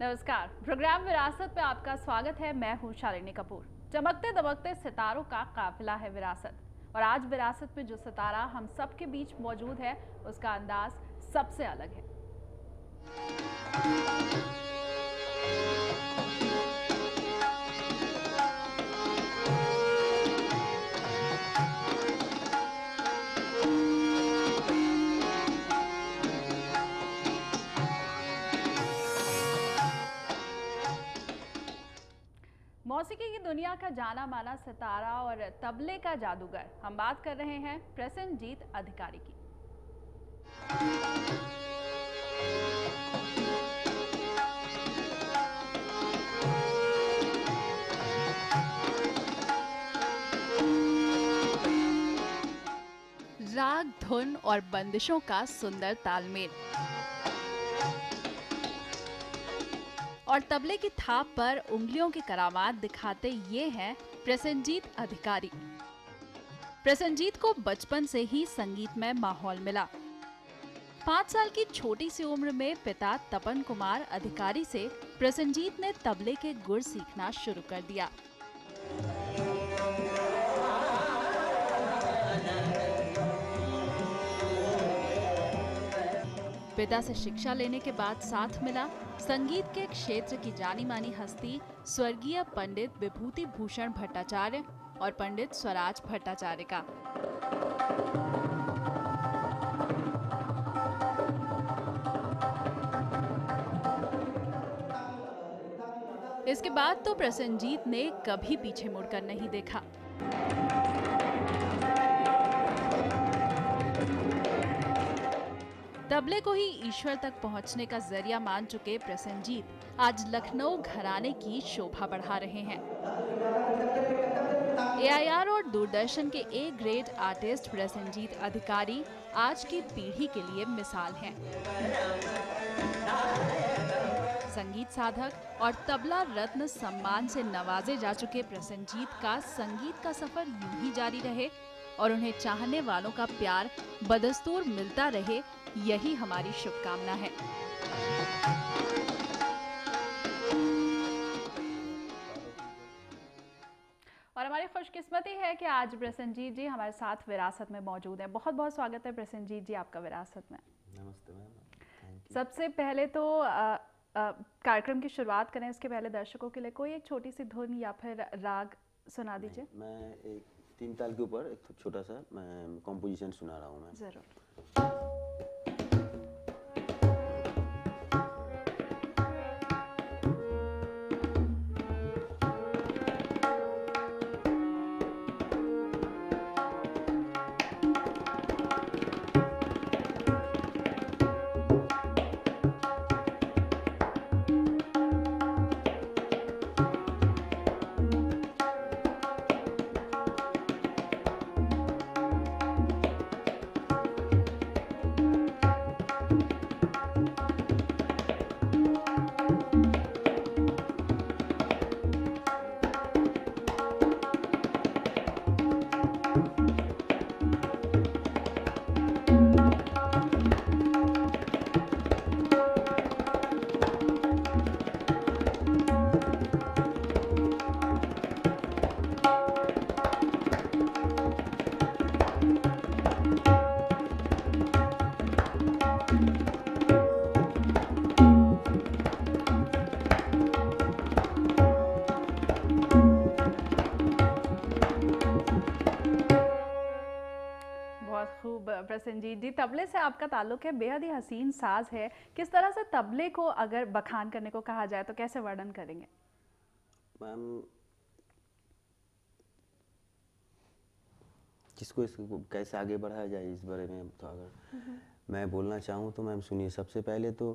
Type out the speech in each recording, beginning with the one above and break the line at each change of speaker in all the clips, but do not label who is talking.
नमस्कार, प्रोग्राम विरासत में आपका स्वागत है। मैं हूं शालिनी कपूर। चमकते दमकते सितारों का काफिला है विरासत, और आज विरासत में जो सितारा हम सबके बीच मौजूद है उसका अंदाज सबसे अलग है। मौसीकी की दुनिया का जाना माना सितारा और तबले का जादूगर, हम बात कर रहे हैं प्रसेनजीत अधिकारी की। राग, धुन और बंदिशों का सुंदर तालमेल और तबले की थाप पर उंगलियों की करामात दिखाते ये हैं प्रसेनजीत अधिकारी। प्रसेनजीत को बचपन से ही संगीतमय माहौल मिला। 5 साल की छोटी सी उम्र में पिता तपन कुमार अधिकारी से प्रसेनजीत ने तबले के गुर सीखना शुरू कर दिया। पिता से शिक्षा लेने के बाद साथ मिला संगीत के क्षेत्र की जानी मानी हस्ती स्वर्गीय पंडित विभूति भूषण भट्टाचार्य और पंडित स्वराज भट्टाचार्य का। इसके बाद तो प्रसेनजीत ने कभी पीछे मुड़कर नहीं देखा। तबले को ही ईश्वर तक पहुंचने का जरिया मान चुके प्रसेनजीत आज लखनऊ घराने की शोभा बढ़ा रहे हैं। AIR और दूरदर्शन के A ग्रेड आर्टिस्ट प्रसेनजीत अधिकारी आज की पीढ़ी के लिए मिसाल हैं। संगीत साधक और तबला रत्न सम्मान से नवाजे जा चुके प्रसेनजीत का संगीत का सफर यूं ही जारी रहे और उन्हें चाहने वालों का प्यार बदस्तूर मिलता रहे, यही हमारी शुभकामना है। और हमारी खुशकिस्मती है कि आज प्रसेनजीत जी हमारे साथ विरासत में मौजूद हैं। बहुत बहुत स्वागत है प्रसेनजीत जी आपका विरासत में।
नमस्ते मैम।
सबसे पहले तो कार्यक्रम की शुरुआत करें उसके पहले दर्शकों के लिए कोई एक छोटी सी धुन या फिर राग सुना दीजिए।
मैं एक 3 ताल के ऊपर एक छोटा सा मैं कॉम्पोजिशन सुना रहा हूँ मैं।
जरूर। प्रसेनजीत जी, तबले से आपका ताल्लुक है, बेहद ही हसीन साज है। किस तरह से तबले को अगर बखान करने को कहा जाए तो कैसे वर्णन करेंगे?
मैम, इसको कैसे आगे बढ़ाया जाए इस बारे में तो अगर मैं बोलना चाहूँ तो मैम सुनिए, सबसे पहले तो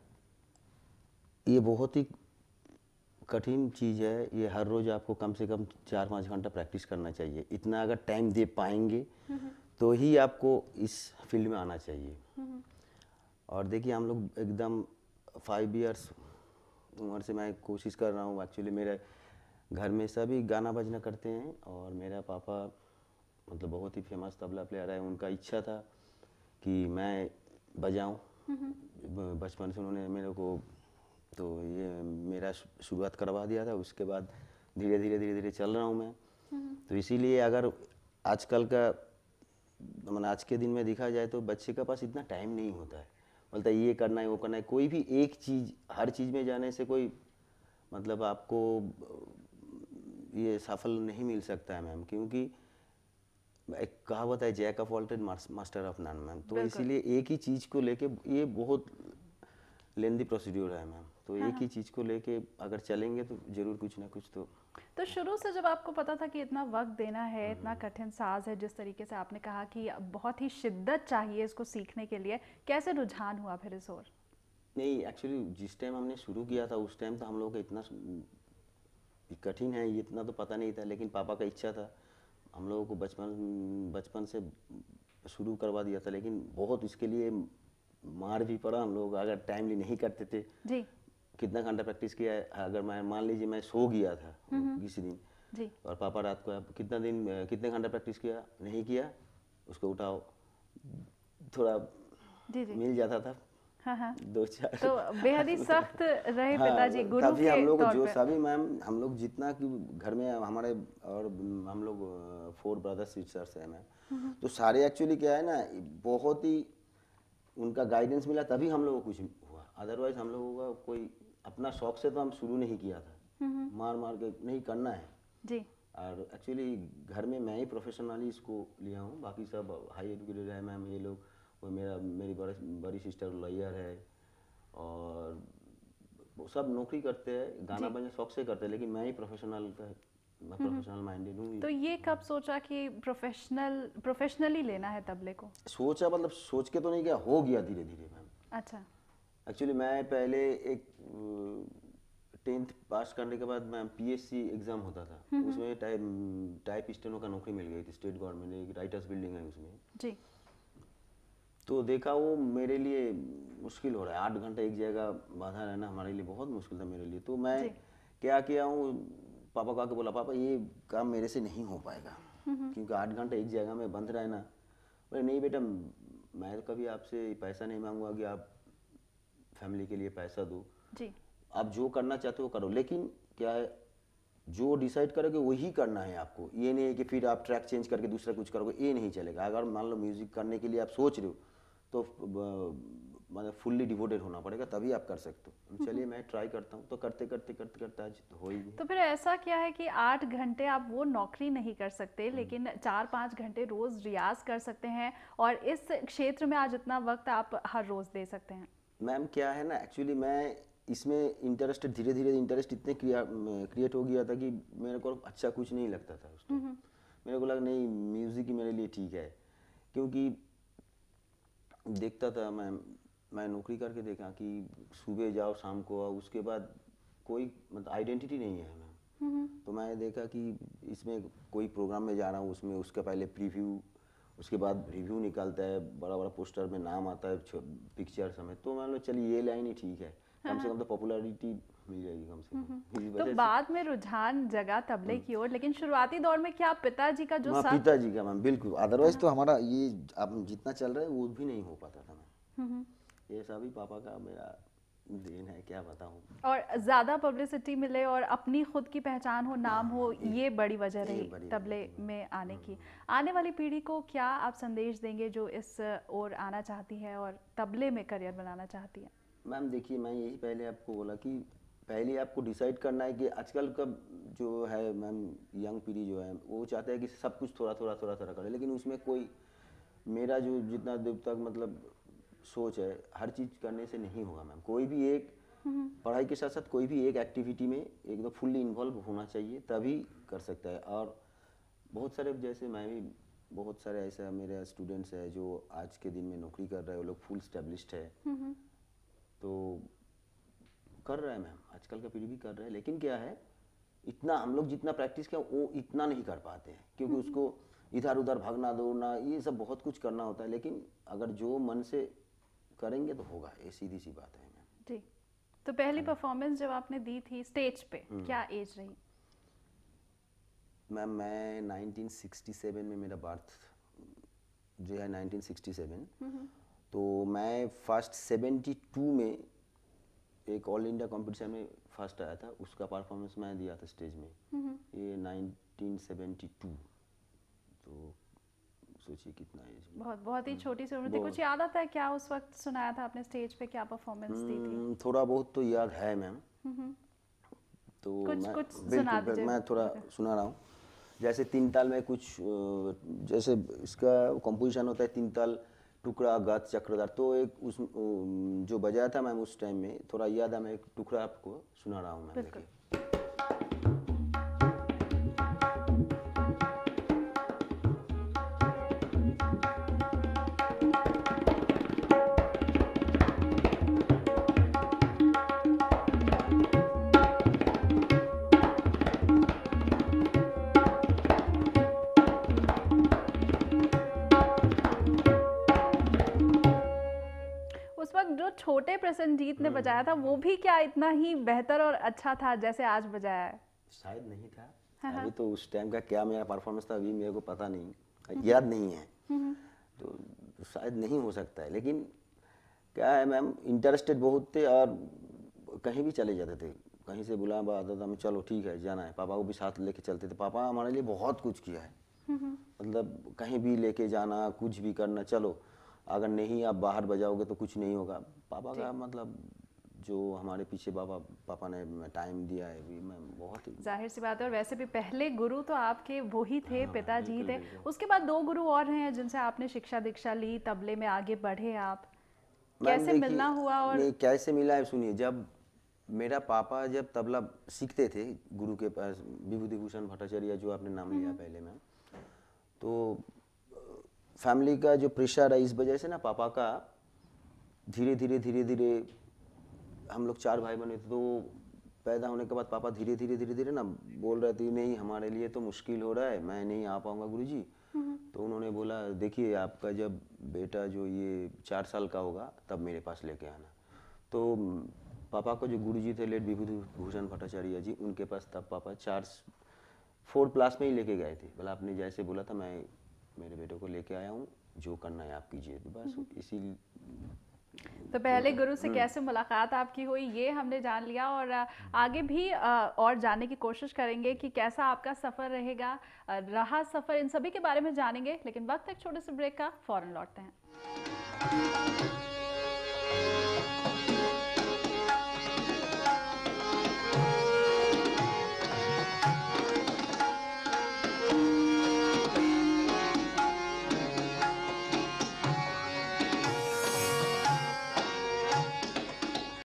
ये बहुत ही कठिन चीज़ है। ये हर रोज़ आपको कम से कम 4-5 घंटा प्रैक्टिस करना चाहिए। इतना अगर टाइम दे पाएंगे तो ही आपको इस फील्ड में आना चाहिए। और देखिए, हम लोग एकदम 5 इयर्स उम्र से मैं कोशिश कर रहा हूँ। एक्चुअली मेरे घर में सभी गाना बजना करते हैं और मेरा पापा मतलब बहुत ही फेमस तबला प्लेयर है। उनका इच्छा था कि मैं बजाऊं। बचपन से उन्होंने मेरे को तो ये मेरा शुरुआत करवा दिया था। उसके बाद धीरे धीरे चल रहा हूँ मैं। तो इसीलिए अगर आजकल का मतलब आज के दिन में देखा जाए तो बच्चे के पास इतना टाइम नहीं होता है, बोलता है ये करना है वो करना है। कोई भी एक चीज़, हर चीज़ में जाने से कोई मतलब आपको ये सफल नहीं मिल सकता है मैम, क्योंकि एक कहावत है jack of all trade master of none ma'am. तो इसीलिए एक ही चीज़ को लेके ये बहुत लेंदी प्रोसीड्यूर है मैम। तो एक ही चीज़ को लेके अगर चलेंगे तो जरूर कुछ ना कुछ तो
शुरू से जब आपको पता था कि इतना वक्त देना है, इतना कठिन साज है, जिस तरीके से आपने कहा कि बहुत ही शिद्दत चाहिए इसको सीखने के लिए, कैसे रुझान हुआ फिर इस ओर?
नहीं, एक्चुअली जिस टाइम हमने शुरू किया था उस टाइम तो हम लोग को इतना कठिन है ये इतना तो पता नहीं था, लेकिन पापा का इच्छा था, हम लोगों को बचपन से शुरू करवा दिया था। लेकिन बहुत इसके लिए मार भी पड़ा हम लोग, अगर टाइमली नहीं करते थे।
जी।
कितना घंटा प्रैक्टिस किया है, अगर मैं मान लीजिए मैं सो गया था किसी दिन
जी।
और पापा रात को कितने घंटा प्रैक्टिस किया, नहीं किया, उसको उठाओ, थोड़ा
जी। जी।
मिल जाता था।
हाँ।
दो चार
तो बेहद ही सख्त रहे
हाँ,
पिताजी गुरु
तभी
के
हम लोग
तौर
जो
पे।
सभी मैम हम लोग जितना कि घर में हमारे और हम लोग 4 ब्रदर्स सिस्टर्स हैं मैम। तो सारे एक्चुअली क्या है ना, बहुत ही उनका गाइडेंस मिला तभी हम लोगों को कुछ हुआ। अदरवाइज हम लोगों का कोई अपना शौक से तो हम शुरू नहीं किया था, मार मार के नहीं करना है
जी।
और एक्चुअली घर में मैं ही प्रोफेशनली इसको लिया हूँ, बाकी सब हाई एजुकेटेड है मैम ये लोग। वो मेरी बड़ी सिस्टर लॉयर है और वो सब नौकरी करते हैं, गाना बजाना शौक से करते हैं, लेकिन मैं ही प्रोफेशनल माइंडेड हूँ।
तो ये कब सोचा कि प्रोफेशनली लेना है तबले को?
सोचा मतलब सोच के तो नहीं, क्या हो गया धीरे धीरे मैम।
अच्छा।
एक्चुअली मैं पहले एक 10th पास करने के बाद मैं पीएससी एग्ज़ाम होता था, उसमें टाइप स्टेनो का नौकरी मिल गई थी स्टेट गवर्नमेंट ने, एक राइटर्स बिल्डिंग है उसमें
जी।
तो देखा वो मेरे लिए मुश्किल हो रहा है, 8 घंटे एक जगह बांधा रहना हमारे लिए बहुत मुश्किल था मेरे लिए। तो मैं क्या किया हूँ, पापा को आके बोला पापा ये काम मेरे से नहीं हो पाएगा, क्योंकि 8 घंटे एक जगह में बंद रहना। बोले नहीं बेटा, मैं तो कभी आपसे पैसा नहीं मांगूंगा कि आप फैमिली के लिए पैसा दो
जी।
आप जो करना चाहते हो करो, लेकिन क्या है जो डिसाइड करोगे वही करना है आपको। ये नहीं है कि फिर आप ट्रैक चेंज करके दूसरा कुछ करोगे, ये नहीं चलेगा। अगर मान लो म्यूजिक करने के लिए आप सोच रहे हो तो मतलब फुल्ली डिवोटेड होना पड़ेगा, तभी आप कर सकते हो। चलिए मैं ट्राई करता हूँ। तो करते करते आज तो हो ही गया।
तो फिर ऐसा क्या है कि 8 घंटे आप वो नौकरी नहीं कर सकते, लेकिन 4-5 घंटे रोज रियाज कर सकते हैं, और इस क्षेत्र में आज इतना वक्त आप हर रोज दे सकते हैं?
मैम क्या है ना, एक्चुअली मैं इसमें इंटरेस्टेड, धीरे धीरे इंटरेस्ट इतने क्रिएट हो गया था कि मेरे को अच्छा कुछ नहीं लगता था उस टाइम। मेरे को लगा नहीं म्यूज़िक ही मेरे लिए ठीक है, क्योंकि देखता था मैं नौकरी करके देखा कि सुबह जाओ शाम को आओ, उसके बाद कोई मतलब आइडेंटिटी नहीं है मैम। तो मैं देखा कि इसमें कोई प्रोग्राम में जा रहा हूँ, उसमें उसका पहले प्रीव्यू, उसके बाद रिव्यू निकलता है, बड़ा बड़ा पोस्टर में नाम आता है पिक्चर समेत। तो मान लो चलिए ये लाइन ही ठीक है, कम से कम तो पॉपुलैरिटी मिल जाएगी कम से कम। इस
तो
वजह
बाद में रुझान जगा तबले की ओर, लेकिन शुरुआती दौर में क्या पिताजी का जो साथ?
पिताजी का मैम बिल्कुल, अदरवाइज तो हमारा ये अब जितना चल रहा है वो भी नहीं हो पाता था मैम। ये सभी पापा का मेरा देन है, क्या बताऊँ।
और ज्यादा पब्लिसिटी मिले और अपनी खुद की पहचान हो, नाम हो, ये बड़ी वजह रही तबले में आने की। आने वाली पीढ़ी को क्या आप संदेश देंगे जो इस ओर आना चाहती है और तबले में करियर बनाना चाहती है?
मैम देखिए, मैं यही पहले आपको बोला कि पहले आपको डिसाइड करना है कि आजकल का जो है मैम यंग पीढ़ी जो है वो चाहता है कि सब कुछ थोड़ा थोड़ा करे, लेकिन उसमें कोई मेरा जो जितना देर तक मतलब सोच है, हर चीज़ करने से नहीं होगा मैम। कोई भी एक पढ़ाई के साथ साथ कोई भी एक एक्टिविटी में एकदम फुल्ली इन्वॉल्व होना चाहिए, तभी कर सकता है। और बहुत सारे जैसे मैं भी बहुत सारे ऐसे मेरे स्टूडेंट्स हैं जो आज के दिन में नौकरी कर रहे हैं, वो लोग फुल स्टैब्लिश्ड है, तो कर रहे हैं मैम, आजकल का पीढ़ी भी कर रहे हैं। लेकिन क्या है, इतना हम लोग जितना प्रैक्टिस किया वो इतना नहीं कर पाते हैं, क्योंकि उसको इधर उधर भागना दौड़ना ये सब बहुत कुछ करना होता है। लेकिन अगर जो मन से करेंगे तो होगा, ये सीधी सी बात है मैम।
जी। तो पहली परफॉर्मेंस जब आपने दी थी स्टेज पे, क्या एज रही?
मैम मैं 1967 में, मेरा बर्थ जो है 1967, तो मैं फर्स्ट 72 में एक ऑल इंडिया कंपटीशन में फर्स्ट आया था, उसका परफॉर्मेंस मैं दिया था स्टेज में, ये 1972। तो सोचिए कितना एज में।
बहुत बहुत ही छोटी सी उम्र थी। कुछ याद आता है क्या उस वक्त सुनाया था आपने स्टेज पे, क्या परफॉर्मेंस दी थी?
थोड़ा बहुत तो याद है मैम। तो
कुछ सुना
बिल्कुल
दीजिए।
मैं थोड़ा सुना रहा हूँ। जैसे तीन ताल में कुछ जैसे इसका कंपोजिशन होता है, तीन ताल, टुकड़ा, गत, चक्रधार। तो एक उस जो बजाया था मैम उस टाइम में, थोड़ा याद है, मैं एक टुकड़ा आपको सुना रहा हूँ मैम। देखिए
उस वक्त जो छोटे प्रसन्नजीत ने बजाया था वो भी क्या इतना ही बेहतर और अच्छा था जैसे आज बजाया है?
शायद नहीं था। अभी तो उस टाइम का क्या मेरा परफॉर्मेंस था अभी मेरे को पता नहीं, याद नहीं है। तो शायद नहीं हो सकता है। लेकिन क्या है मैम, इंटरेस्टेड बहुत थे और कहीं भी चले जाते थे। कहीं से बुला आता था, चलो ठीक है जाना है, पापा को भी साथ लेके चलते थे। पापा हमारे लिए बहुत कुछ किया है, मतलब कहीं भी लेके जाना, कुछ भी करना, चलो अगर नहीं आप बाहर बजाओगे तो कुछ नहीं होगा। पापा का मतलब जो हमारे पीछे पापा ने टाइम दिया है भी, मैं बहुत ही
जाहिर सी बात है। और वैसे भी पहले गुरु तो आपके वो ही थे, पिताजी थे। उसके बाद दो गुरु और हैं जिनसे आपने शिक्षा दीक्षा ली, तबले में आगे बढ़े आप। कैसे मिलना हुआ? और
नहीं, कैसे मिला है सुनिए। जब मेरा पापा जब तबला सीखते थे गुरु के पास, विभूति भूषण भट्टाचार्य जो आपने नाम लिया पहले मैम, तो फैमिली का जो प्रेशर है इस वजह से ना, पापा का धीरे धीरे हम लोग 4 भाई बने थे। तो पैदा होने के बाद पापा धीरे धीरे ना बोल रहे थे, नहीं हमारे लिए तो मुश्किल हो रहा है, मैं नहीं आ पाऊंगा गुरुजी। तो उन्होंने बोला देखिए आपका जब बेटा जो ये 4 साल का होगा तब मेरे पास लेके आना। तो पापा को जो गुरुजी थे लेट विभूति भूषण भट्टाचार्य जी, उनके पास तब पापा 4 क्लास में ही लेके गए थे। बोला आपने जैसे बोला था मैं मेरे बेटे को लेके आया हूँ, जो करना है आप कीजिए। तो बस इसी।
तो पहले गुरु से कैसे मुलाकात आपकी हुई ये हमने जान लिया, और आगे भी और जानने की कोशिश करेंगे कि कैसा आपका सफ़र रहा सफ़र, इन सभी के बारे में जानेंगे। लेकिन वक्त एक छोटे से ब्रेक का, फौरन लौटते हैं।